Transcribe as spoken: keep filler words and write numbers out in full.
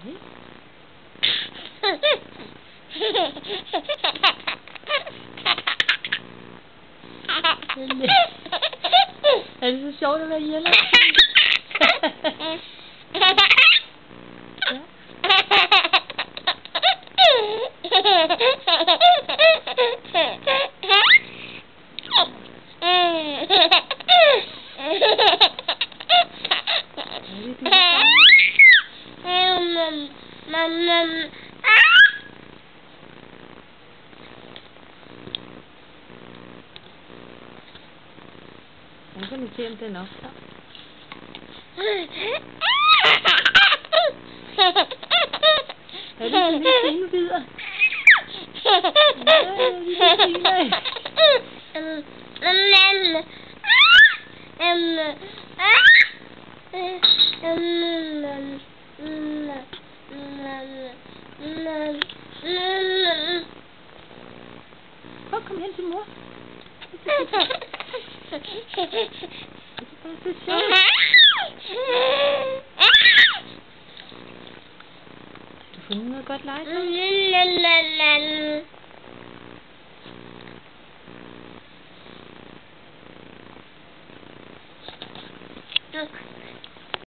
Okay. Er det så sjovt at være ihjel? Nu kan vi se, om den optager. Er det sådan lidt senvidder? Ja, det er lidt fint. Prøv at komme hen til mor. Det er sjovt. Har du fundet noget godt legetøj?